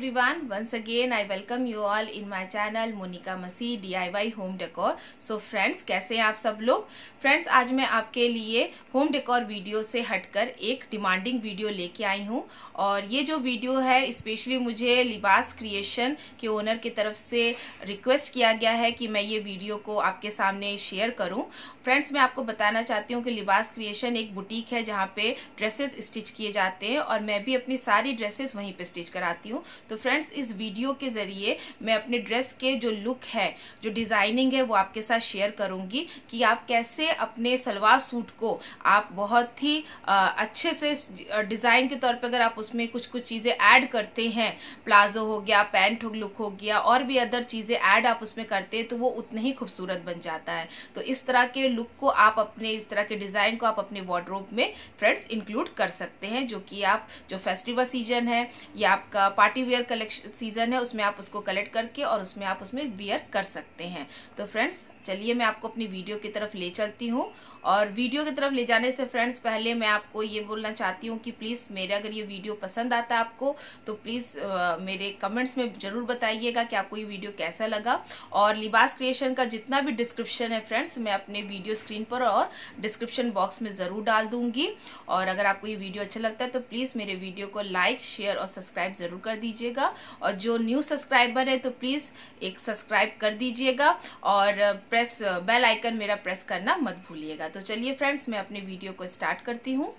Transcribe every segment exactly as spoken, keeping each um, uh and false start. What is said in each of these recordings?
everyone, once again I welcome you all in my channel Monika Masih D I Y home decor. So friends, कैसे हैं आप सब लोग। Friends, आज मैं आपके लिए होम डेकोर वीडियो से हटकर एक डिमांडिंग वीडियो लेके आई हूं और ये जो वीडियो है स्पेशली मुझे लिबास क्रिएशन के ओनर की तरफ से रिक्वेस्ट किया गया है कि मैं ये वीडियो को आपके सामने शेयर करूं। फ्रेंड्स, मैं आपको बताना चाहती हूँ कि लिबास क्रिएशन एक बुटीक है जहाँ पे ड्रेसेस स्टिच किए जाते हैं और मैं भी अपनी सारी ड्रेसेस वहीं पे स्टिच कराती हूँ। तो फ्रेंड्स, इस वीडियो के जरिए मैं अपने ड्रेस के जो लुक है, जो डिजाइनिंग है, वो आपके साथ शेयर करूंगी कि आप कैसे अपने सलवार सूट को आप बहुत ही अच्छे से डिजाइन के तौर पे अगर आप उसमें कुछ कुछ चीजें ऐड करते हैं, प्लाजो हो गया, पैंट लुक हो गया और भी अदर चीजें ऐड आप उसमें करते हैं तो वो उतना ही खूबसूरत बन जाता है। तो इस तरह के लुक को आप अपने, इस तरह के डिजाइन को आप अपने वार्डरोब में फ्रेंड्स इंक्लूड कर सकते हैं, जो कि आप जो फेस्टिवल सीजन है या आपका पार्टी वेयर कलेक्शन सीजन है उसमें आप उसको कलेक्ट करके और उसमें आप उसमें वियर कर सकते हैं। तो फ्रेंड्स, चलिए मैं आपको अपनी वीडियो की तरफ ले चलती हूँ। और वीडियो की तरफ ले जाने से फ्रेंड्स पहले मैं आपको ये बोलना चाहती हूँ कि प्लीज़ मेरे अगर ये वीडियो पसंद आता है आपको तो प्लीज़ मेरे कमेंट्स में ज़रूर बताइएगा कि आपको ये वीडियो कैसा लगा। और लिबास क्रिएशन का जितना भी डिस्क्रिप्शन है फ्रेंड्स मैं अपने वीडियो स्क्रीन पर और डिस्क्रिप्शन बॉक्स में ज़रूर डाल दूँगी। और अगर आपको ये वीडियो अच्छा लगता है तो प्लीज़ मेरे वीडियो को लाइक, शेयर और सब्सक्राइब ज़रूर कर दीजिएगा। और जो न्यू सब्सक्राइबर है तो प्लीज़ एक सब्सक्राइब कर दीजिएगा और प्रेस बेल आइकन मेरा प्रेस करना मत भूलिएगा। तो चलिए फ्रेंड्स, मैं अपने वीडियो को स्टार्ट करती हूँ।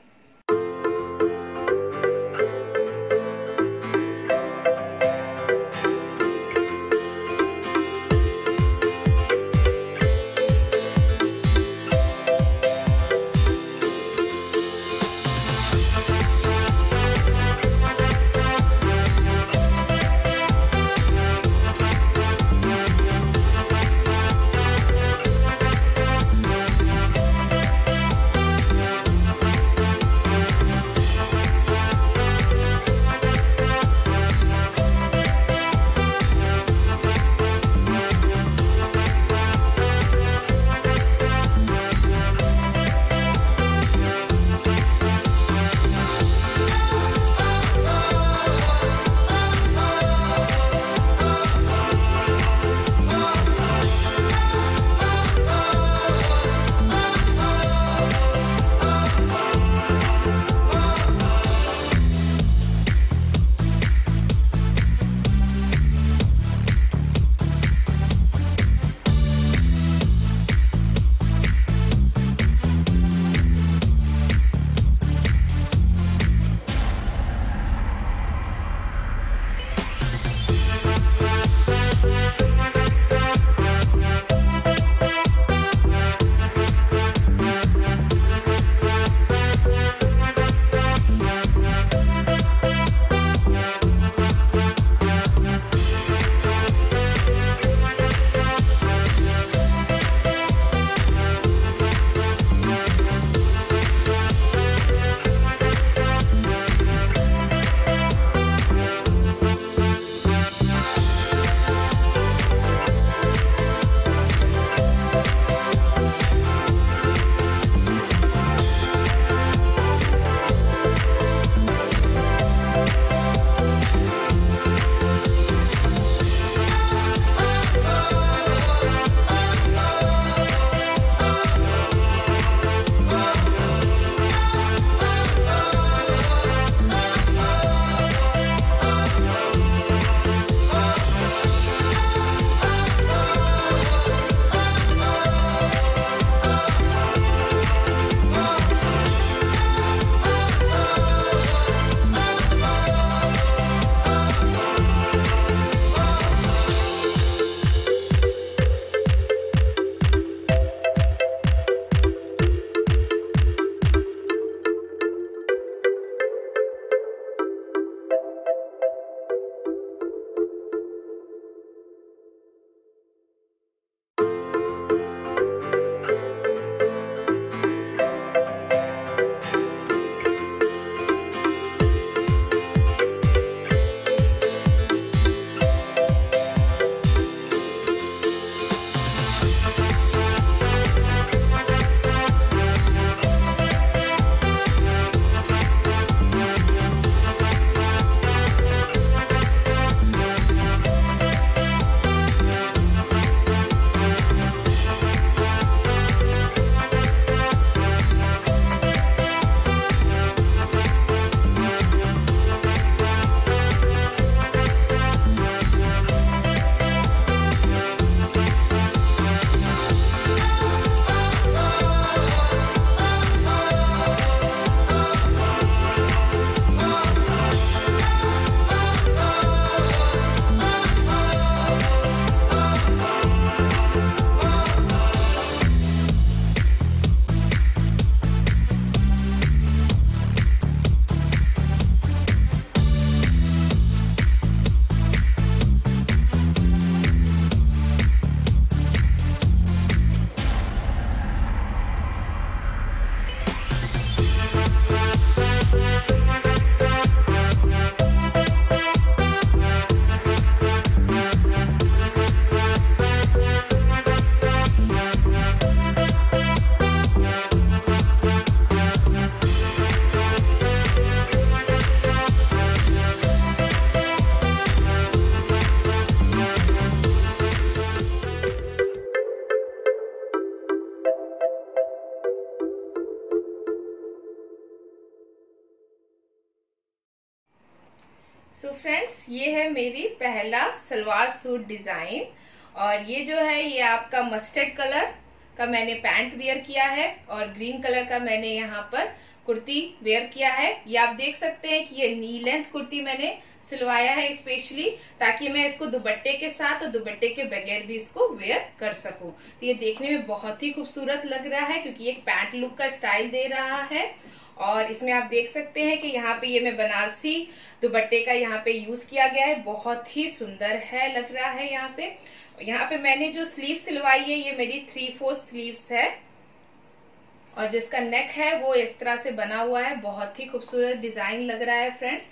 ये है मेरी पहला सलवार सूट डिजाइन, और ये जो है ये आपका मस्टर्ड कलर का मैंने पैंट वेयर किया है और ग्रीन कलर का मैंने यहाँ पर कुर्ती वेयर किया है। ये आप देख सकते हैं कि ये नी लेंथ कुर्ती मैंने सिलवाया है स्पेशली, ताकि मैं इसको दुपट्टे के साथ और दुपट्टे के बगैर भी इसको वेयर कर सकूं। तो ये देखने में बहुत ही खूबसूरत लग रहा है क्योंकि एक पैंट लुक का स्टाइल दे रहा है। और इसमें आप देख सकते हैं कि यहाँ पे ये मैं बनारसी दुपट्टे का यहाँ पे यूज किया गया है, बहुत ही सुंदर है लग रहा है। यहाँ पे यहाँ पे मैंने जो स्लीव सिलवाई है ये मेरी थ्री फोर्थ स्लीव्स है, और जिसका नेक है वो इस तरह से बना हुआ है, बहुत ही खूबसूरत डिजाइन लग रहा है फ्रेंड्स।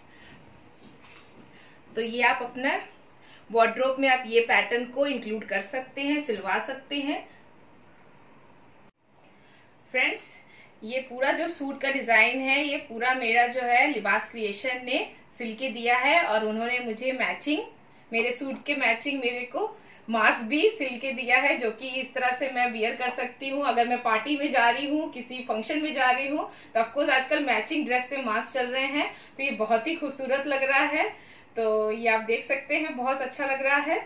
तो ये आप अपना वार्डरोब में आप ये पैटर्न को इंक्लूड कर सकते हैं, सिलवा सकते हैं। फ्रेंड्स, ये पूरा जो सूट का डिजाइन है ये पूरा मेरा जो है लिबास क्रिएशन ने सिल के दिया है, और उन्होंने मुझे मैचिंग मेरे सूट के मैचिंग मेरे को मास्क भी सिल के दिया है, जो कि इस तरह से मैं वियर कर सकती हूँ। अगर मैं पार्टी में जा रही हूँ, किसी फंक्शन में जा रही हूँ, तो ऑफकोर्स आजकल मैचिंग ड्रेस से मास्क चल रहे हैं, तो ये बहुत ही खूबसूरत लग रहा है। तो ये आप देख सकते हैं, बहुत अच्छा लग रहा है।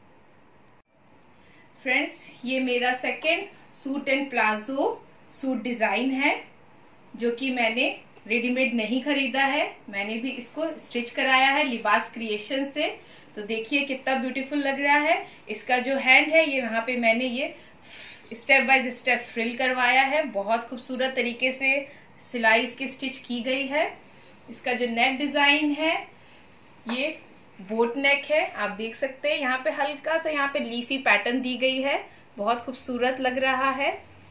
फ्रेंड्स, ये मेरा second suit and palazzo suit design है, जो कि मैंने रेडीमेड नहीं खरीदा है, मैंने भी इसको स्टिच कराया है लिबास क्रिएशन से। तो देखिए कितना ब्यूटीफुल लग रहा है। इसका जो हैंड है ये यहाँ पे मैंने ये स्टेप बाय स्टेप फ्रिल करवाया है, बहुत खूबसूरत तरीके से सिलाई इसकी स्टिच की गई है। इसका जो नेक डिजाइन है ये बोट नेक है, आप देख सकते हैं। यहाँ पे हल्का सा यहाँ पे लीफी पैटर्न दी गई है, बहुत खूबसूरत लग रहा है।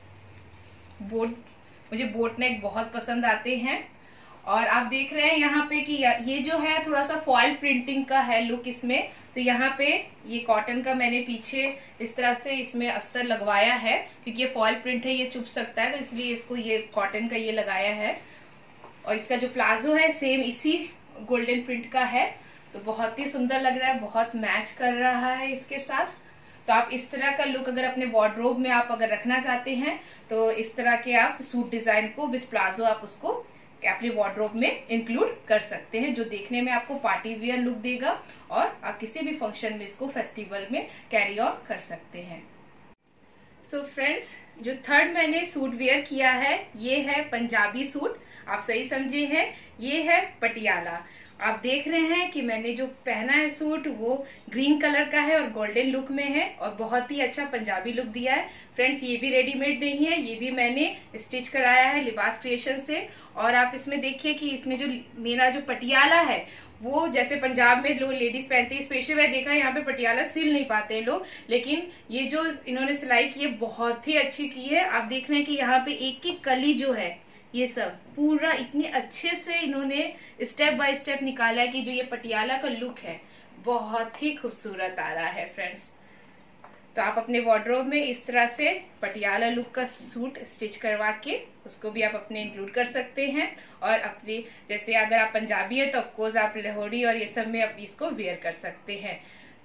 बोट मुझे बोट नेक बहुत पसंद आते हैं। और आप देख रहे हैं यहाँ पे कि ये जो है थोड़ा सा फॉइल प्रिंटिंग का है लुक इसमें। तो यहाँ पे ये कॉटन का मैंने पीछे इस तरह से इसमें अस्तर लगवाया है, क्योंकि ये फॉइल प्रिंट है, ये चुभ सकता है, तो इसलिए इसको ये कॉटन का ये लगाया है। और इसका जो प्लाजो है सेम इसी गोल्डन प्रिंट का है, तो बहुत ही सुंदर लग रहा है, बहुत मैच कर रहा है इसके साथ। तो आप इस तरह का लुक अगर अपने वार्डरोब में आप अगर रखना चाहते हैं तो इस तरह के आप सूट डिजाइन को विद प्लाजो आप उसको अपने वार्डरोब में इंक्लूड कर सकते हैं, जो देखने में आपको पार्टी वियर लुक देगा, और आप किसी भी फंक्शन में इसको फेस्टिवल में कैरी ऑन कर सकते हैं। सो so फ्रेंड्स, जो थर्ड मैंने सूट वेयर किया है ये है पंजाबी सूट, आप सही समझे हैं, ये है पटियाला। आप देख रहे हैं कि मैंने जो पहना है सूट वो ग्रीन कलर का है और गोल्डन लुक में है, और बहुत ही अच्छा पंजाबी लुक दिया है। फ्रेंड्स, ये भी रेडीमेड नहीं है, ये भी मैंने स्टिच कराया है लिबास क्रिएशन से। और आप इसमें देखिए कि इसमें जो मेरा जो पटियाला है वो जैसे पंजाब में लोग लेडीज पहनते हैं, स्पेशली मैं देखा यहाँ पे पटियाला सिल नहीं पाते लोग, लेकिन ये जो इन्होंने सिलाई की है बहुत ही अच्छी की है। आप देख रहे हैं कि यहाँ पे एक एक कली जो है ये सब पूरा इतने अच्छे से इन्होंने स्टेप बाय स्टेप निकाला है कि जो ये पटियाला का लुक है बहुत ही खूबसूरत आ रहा है फ्रेंड्स। तो आप अपने वार्डरोब में इस तरह से पटियाला लुक का सूट स्टिच करवा के उसको भी आप अपने इंक्लूड कर सकते हैं। और अपने जैसे अगर आप पंजाबी है तो ऑफकोर्स आप लाहौरी और ये सब में आप इसको वेयर कर सकते हैं।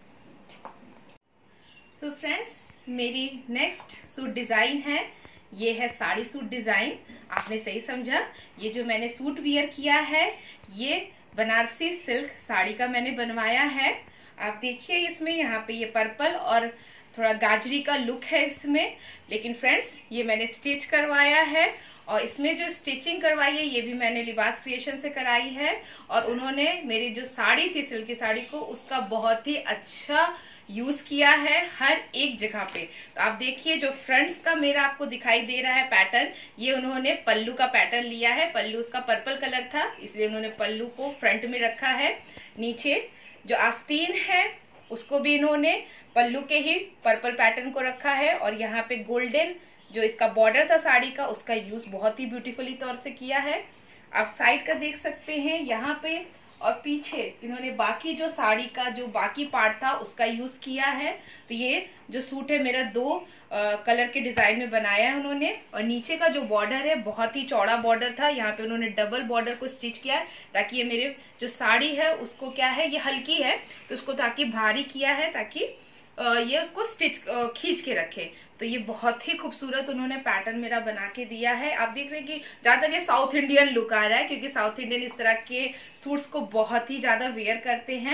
सो so फ्रेंड्स, मेरी नेक्स्ट सूट डिजाइन है, ये है साड़ी सूट डिजाइन। आपने सही समझा, ये जो मैंने सूट वियर किया है ये बनारसी सिल्क साड़ी का मैंने बनवाया है। आप देखिए इसमें यहाँ पे ये पर्पल और थोड़ा गाजरी का लुक है इसमें, लेकिन फ्रेंड्स ये मैंने स्टिच करवाया है, और इसमें जो स्टिचिंग करवाई है ये भी मैंने लिबास क्रिएशन से कराई है। और उन्होंने मेरी जो साड़ी थी सिल्क की साड़ी को उसका बहुत ही अच्छा यूज किया है हर एक जगह पे। तो आप देखिए जो फ्रंट्स का मेरा आपको दिखाई दे रहा है पैटर्न, ये उन्होंने पल्लू का पैटर्न लिया है। पल्लू उसका पर्पल कलर था इसलिए उन्होंने पल्लू को फ्रंट में रखा है। नीचे जो आस्तीन है उसको भी इन्होंने पल्लू के ही पर्पल पैटर्न को रखा है, और यहाँ पे गोल्डन जो इसका बॉर्डर था साड़ी का उसका यूज बहुत ही ब्यूटीफुली तौर से किया है। आप साइड का देख सकते हैं यहाँ पे, और पीछे इन्होंने बाकी जो साड़ी का जो बाकी पार्ट था उसका यूज किया है। तो ये जो सूट है मेरा दो आ, कलर के डिजाइन में बनाया है उन्होंने। और नीचे का जो बॉर्डर है बहुत ही चौड़ा बॉर्डर था, यहाँ पे उन्होंने डबल बॉर्डर को स्टिच किया है ताकि ये मेरे जो साड़ी है उसको क्या है, ये हल्की है तो उसको ताकि भारी किया है, ताकि ये उसको स्टिच खींच के रखे। तो ये बहुत ही खूबसूरत उन्होंने पैटर्न मेरा बना के दिया है। आप देख रहे हैं कि ज्यादातर ये साउथ इंडियन लुक आ रहा है, क्योंकि साउथ इंडियन इस तरह के सूट्स को बहुत ही ज्यादा वेयर करते हैं।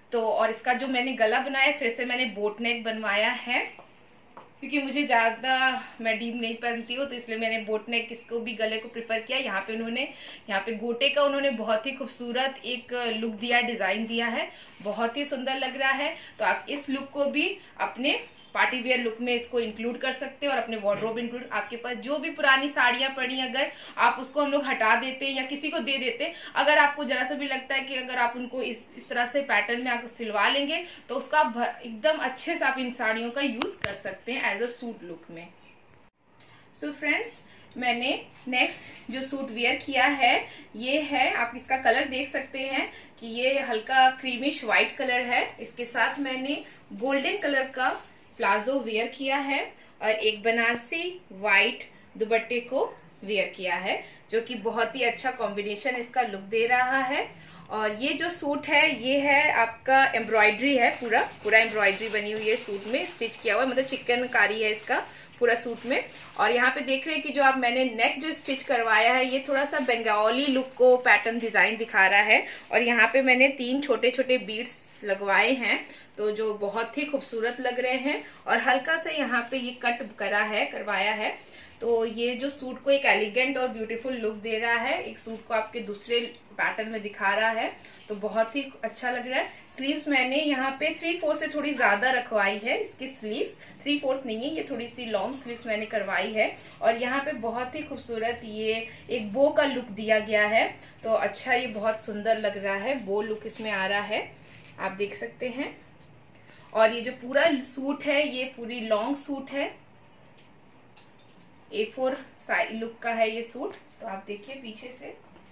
तो और इसका जो मैंने गला बनाया फिर से मैंने बोट नेक बनवाया है, क्योंकि मुझे ज़्यादा मैं डीप नहीं पहनती हूँ, तो इसलिए मैंने बोट नेक इसको भी गले को प्रेफर किया। यहाँ पे उन्होंने यहाँ पे गोटे का उन्होंने बहुत ही खूबसूरत एक लुक दिया, डिज़ाइन दिया है, बहुत ही सुंदर लग रहा है। तो आप इस लुक को भी अपने पार्टी वेयर लुक में इसको इंक्लूड कर सकते हैं और अपने वार्डरोब इंक्लूड, आपके पास जो भी पुरानी साड़ियां पड़ी अगर आप उसको हम लोग हटा देते हैं या किसी को दे देते हैं, अगर आपको जरा सा भी लगता है कि अगर आप उनको इस इस तरह से पैटर्न में आपको सिलवा लेंगे तो उसका एकदम अच्छे से आप इन साड़ियों का यूज कर सकते हैं एज अ सूट लुक में। सो so फ्रेंड्स, मैंने नेक्स्ट जो सूट वेयर किया है ये है, आप इसका कलर देख सकते हैं कि ये हल्का क्रीमिश व्हाइट कलर है। इसके साथ मैंने गोल्डन कलर का प्लाजो वेयर किया है और एक बनारसी व्हाइट दुपट्टे को वेयर किया है, जो कि बहुत ही अच्छा कॉम्बिनेशन इसका लुक दे रहा है। और ये जो सूट है ये है आपका एम्ब्रॉयडरी है, पूरा पूरा एम्ब्रॉयडरी बनी हुई है सूट में, स्टिच किया हुआ है, मतलब चिकनकारी है इसका पूरा सूट में। और यहाँ पे देख रहे हैं कि जो आप मैंने नेक जो स्टिच करवाया है ये थोड़ा सा बंगाली लुक को पैटर्न डिजाइन दिखा रहा है। और यहाँ पे मैंने तीन छोटे छोटे बीड्स लगवाए हैं, तो जो बहुत ही खूबसूरत लग रहे हैं। और हल्का से यहाँ पे ये कट करा है करवाया है, तो ये जो सूट को एक एलिगेंट और ब्यूटीफुल लुक दे रहा है, एक सूट को आपके दूसरे पैटर्न में दिखा रहा है, तो बहुत ही अच्छा लग रहा है। स्लीव्स मैंने यहाँ पे थ्री फोर्थ से थोड़ी ज्यादा रखवाई है, इसकी स्लीव्स थ्री फोर्थ नहीं है, ये थोड़ी सी लॉन्ग स्लीव्स मैंने करवाई है। और यहाँ पे बहुत ही खूबसूरत ये एक बो का लुक दिया गया है, तो अच्छा ये बहुत सुंदर लग रहा है, बो लुक इसमें आ रहा है, आप देख सकते हैं। और ये जो पूरा सूट है ये पूरी लॉन्ग सूट है, ए फोर साइज लुक का है ये सूट, तो आप देखिए पीछे से,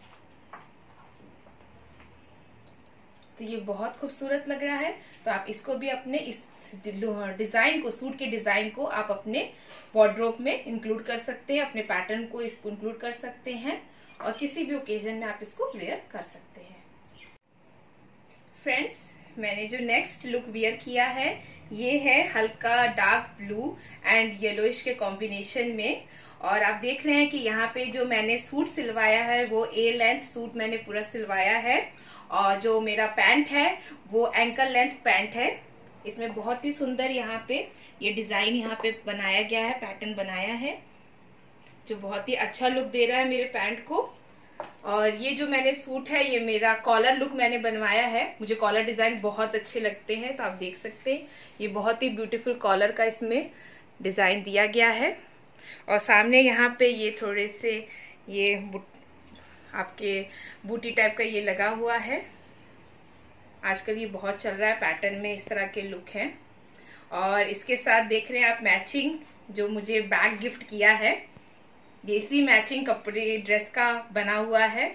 तो ये बहुत खूबसूरत लग रहा है। तो आप इसको भी अपने इस डिजाइन को, सूट के डिजाइन को आप अपने वार्डरोब में इंक्लूड कर सकते हैं, अपने पैटर्न को इसको इंक्लूड कर सकते हैं और किसी भी ओकेजन में आप इसको वेयर कर सकते हैं। फ्रेंड्स, मैंने जो नेक्स्ट लुक वेयर किया है ये है हल्का डार्क ब्लू एंड येलोइश के कॉम्बिनेशन में। और आप देख रहे हैं कि यहाँ पे जो मैंने सूट सिलवाया है वो ए लेंथ सूट मैंने पूरा सिलवाया है, और जो मेरा पैंट है वो एंकल लेंथ पैंट है। इसमें बहुत ही सुंदर यहाँ पे ये डिजाइन यहाँ पे बनाया गया है, पैटर्न बनाया है, जो बहुत ही अच्छा लुक दे रहा है मेरे पैंट को। और ये जो मैंने सूट है ये मेरा कॉलर लुक मैंने बनवाया है, मुझे कॉलर डिजाइन बहुत अच्छे लगते हैं, तो आप देख सकते हैं ये बहुत ही ब्यूटीफुल कॉलर का इसमें डिजाइन दिया गया है। और सामने यहाँ पे ये थोड़े से ये आपके बूटी टाइप का ये लगा हुआ है, आजकल ये बहुत चल रहा है पैटर्न में, इस तरह के लुक हैं। और इसके साथ देख रहे हैं आप मैचिंग जो मुझे बैग गिफ्ट किया है, ये इसी मैचिंग कपड़े ड्रेस का बना हुआ है,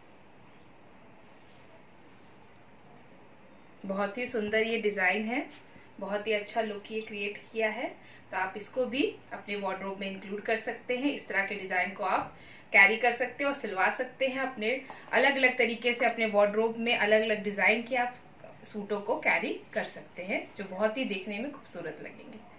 बहुत ही सुंदर ये डिजाइन है, बहुत ही अच्छा लुक ये क्रिएट किया है। तो आप इसको भी अपने वार्डरोब में इंक्लूड कर सकते हैं, इस तरह के डिजाइन को आप कैरी कर सकते हैं और सिलवा सकते हैं अपने अलग अलग तरीके से, अपने वार्डरोब में अलग अलग डिजाइन के आप सूटों को कैरी कर सकते हैं, जो बहुत ही देखने में खूबसूरत लगेंगे।